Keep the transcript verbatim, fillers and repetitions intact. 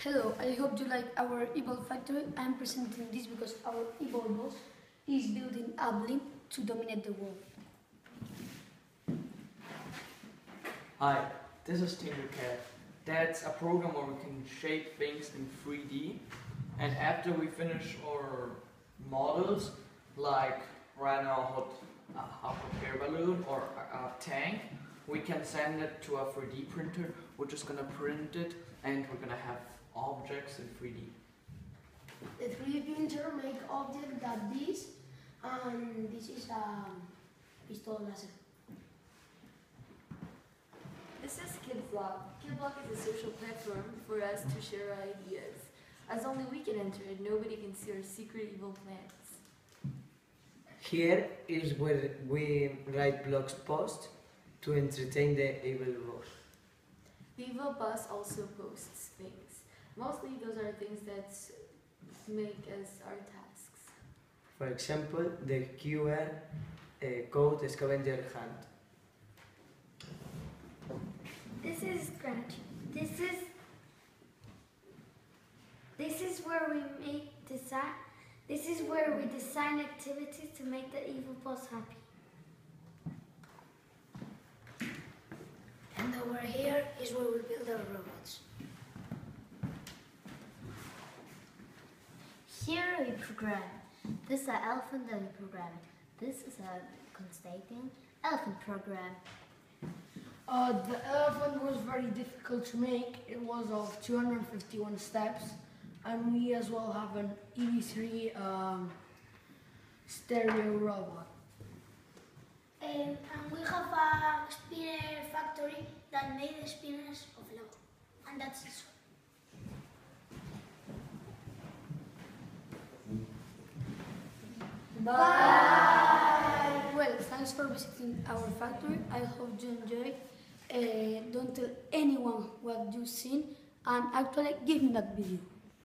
Hello, I hope you like our Evolve factory. I am presenting this because our Evolve boss is building a blimp to dominate the world. Hi, this is Tinkercad. That's a program where we can shape things in three D, and after we finish our models, like right now hot, a hot air balloon or a, a tank, we can send it to a three D printer, which is going to print it, and we're going to have objects in three D. The three D printer make objects like this, and this is a pistol laser. This is KidBlock. KidBlock is a social platform for us to share our ideas. As only we can enter it, nobody can see our secret evil plans. Here is where we write blog posts to entertain the evil boss. The evil boss also posts things. Mostly those are things that make us our tasks. For example, the Q R uh, code scavenger hunt. This is Scratch. This is this is where we make design. This is where we design activities to make the evil boss happy. And over here is where we build our robots. Here we program. This is an elephant that we program. This is a Constantine elephant program. Uh, the elephant was very difficult to make. It was of two hundred fifty-one steps, and we as well have an E V three um, stereo robot. Um, and we have a spinner factory that made the spinners of Lego. And that's it. Bye! Well, thanks for visiting our factory. I hope you enjoy. Uh, don't tell anyone what you've seen, and actually give me that video.